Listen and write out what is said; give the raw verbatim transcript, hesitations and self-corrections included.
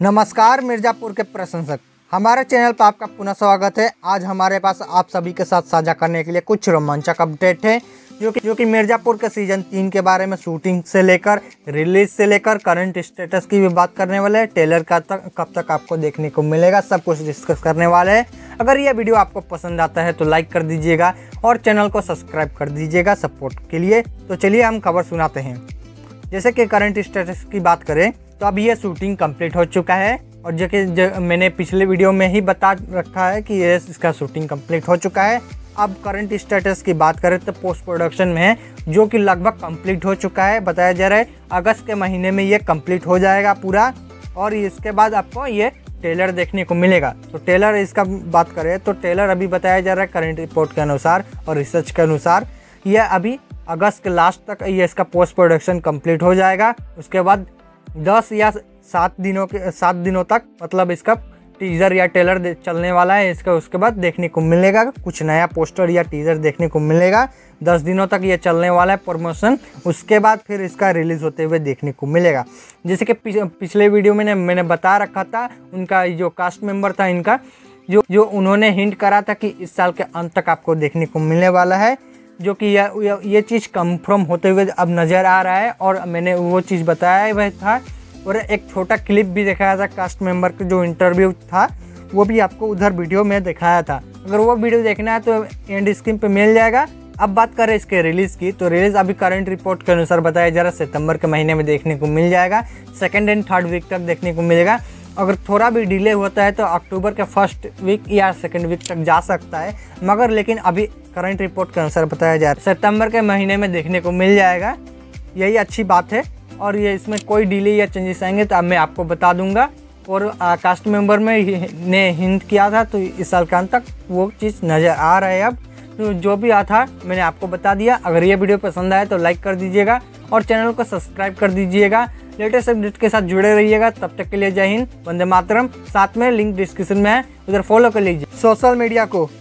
नमस्कार मिर्ज़ापुर के प्रशंसक, हमारे चैनल पर आपका पुनः स्वागत है। आज हमारे पास आप सभी के साथ साझा करने के लिए कुछ रोमांचक अपडेट है जो कि जो कि मिर्ज़ापुर के सीजन तीन के बारे में शूटिंग से लेकर रिलीज से लेकर करंट स्टेटस की भी बात करने वाले हैं। ट्रेलर का तक कब तक आपको देखने को मिलेगा, सब कुछ डिस्कस करने वाले हैं। अगर यह वीडियो आपको पसंद आता है तो लाइक कर दीजिएगा और चैनल को सब्सक्राइब कर दीजिएगा सपोर्ट के लिए। तो चलिए हम खबर सुनाते हैं। जैसे कि करंट स्टेटस की बात करें तो अब ये शूटिंग कंप्लीट हो चुका है और जो कि मैंने पिछले वीडियो में ही बता रखा है कि ये इसका शूटिंग कंप्लीट हो चुका है। अब करंट स्टेटस की बात करें तो पोस्ट प्रोडक्शन में है जो कि लगभग कंप्लीट हो चुका है। बताया जा रहा है अगस्त के महीने में ये कंप्लीट हो जाएगा पूरा और इसके बाद आपको ये ट्रेलर देखने को मिलेगा। तो ट्रेलर इसका बात करें तो ट्रेलर अभी बताया जा रहा है करंट रिपोर्ट के अनुसार और रिसर्च के अनुसार यह अभी अगस्त के लास्ट तक ये इसका पोस्ट प्रोडक्शन कंप्लीट हो जाएगा। उसके बाद दस या सात दिनों के सात दिनों तक मतलब इसका टीज़र या ट्रेलर चलने वाला है। इसका उसके बाद देखने को मिलेगा कुछ नया पोस्टर या टीज़र देखने को मिलेगा। दस दिनों तक ये चलने वाला है प्रमोशन, उसके बाद फिर इसका रिलीज़ होते हुए देखने को मिलेगा। जैसे कि पिछले वीडियो में मैंने बता रखा था उनका जो कास्ट मेंबर था इनका जो जो उन्होंने हिंट करा था कि इस साल के अंत तक आपको देखने को मिलने वाला है, जो कि यह ये चीज़ कंफर्म होते हुए अब नज़र आ रहा है। और मैंने वो चीज़ बताया वह था और एक छोटा क्लिप भी दिखाया था कास्ट मेंबर का जो इंटरव्यू था, वो भी आपको उधर वीडियो में दिखाया था। अगर वो वीडियो देखना है तो एंड स्क्रीन पे मिल जाएगा। अब बात करें इसके रिलीज़ की तो रिलीज़ अभी करंट रिपोर्ट के अनुसार बताया जा रहा है सितंबर के महीने में देखने को मिल जाएगा। सेकेंड एंड थर्ड वीक तक देखने को मिलेगा। अगर थोड़ा भी डिले होता है तो अक्टूबर के फर्स्ट वीक या सेकेंड वीक तक जा सकता है, मगर लेकिन अभी करंट रिपोर्ट के अनुसार बताया जा रहा है सितंबर के महीने में देखने को मिल जाएगा। यही अच्छी बात है और ये इसमें कोई डिले या चेंजेस आएंगे तो अब मैं आपको बता दूंगा। और कास्ट मेंबर में ने हिंट किया था तो इस साल के अंत तक वो चीज़ नज़र आ रहा है। अब तो जो भी आ था मैंने आपको बता दिया। अगर ये वीडियो पसंद आए तो लाइक कर दीजिएगा और चैनल को सब्सक्राइब कर दीजिएगा। लेटेस्ट अपडेट के साथ जुड़े रहिएगा। तब तक के लिए जय हिंद, वंदे मातरम। साथ में लिंक डिस्क्रिप्शन में है, उधर फॉलो कर लीजिए सोशल मीडिया को।